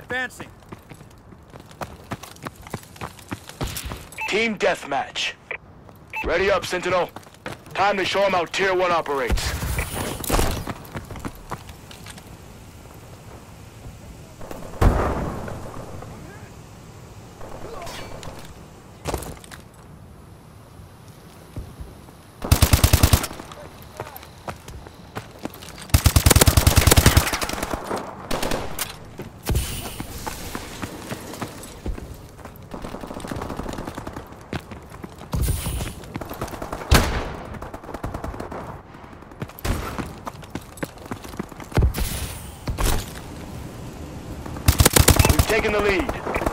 Advancing. Team deathmatch. Ready up, Sentinel. Time to show them how Tier 1 operates. Taking the lead.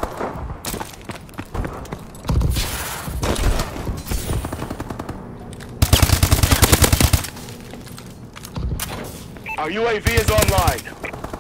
Our UAV is online.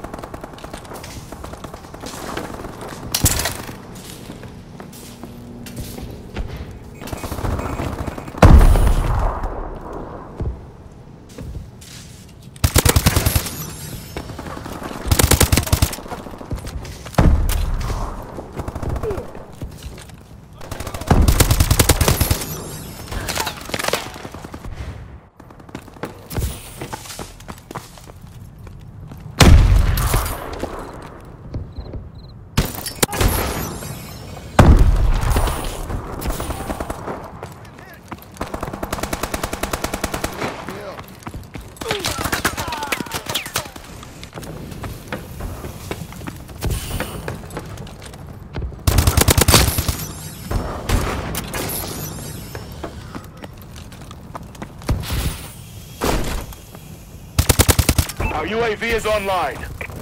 Our UAV is online.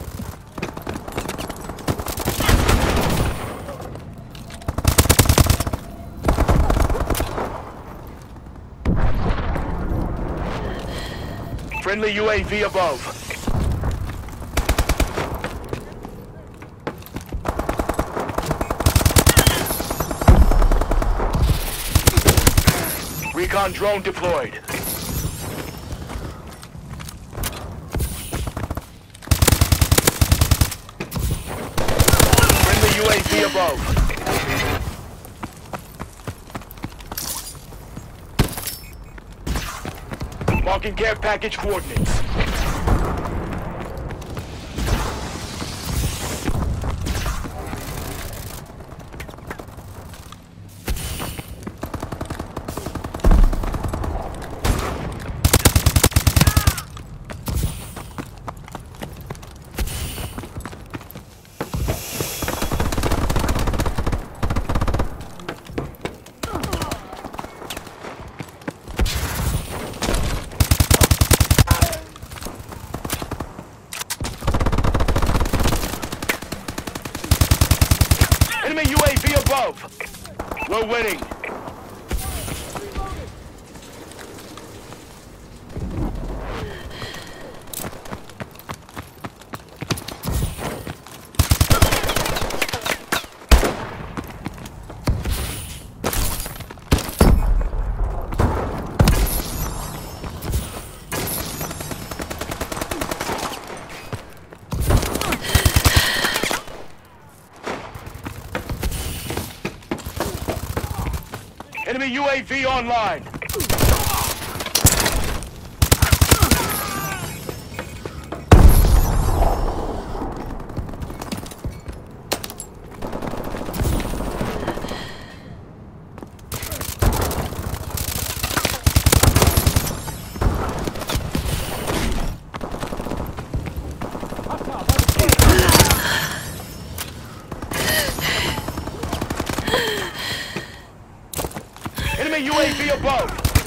Friendly UAV above. Recon drone deployed. UAV above. Marking care package coordinates. Enemy UAV above. We're winning. Enemy UAV online. Enemy UAV above.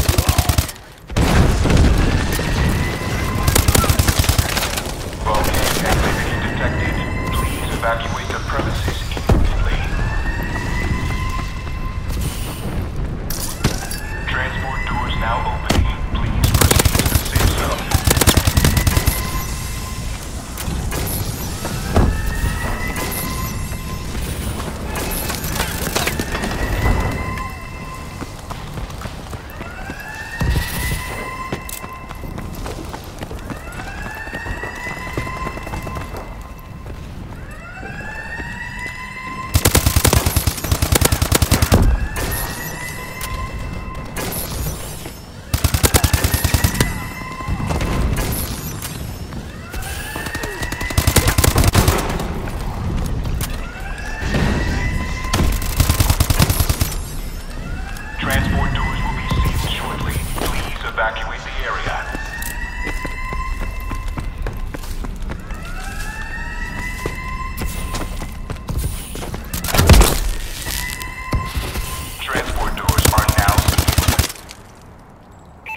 Volcanic activity detected. Please evacuate the premises immediately. Transport doors now opening. Please proceed to the safe zone.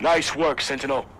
Nice work, Sentinel.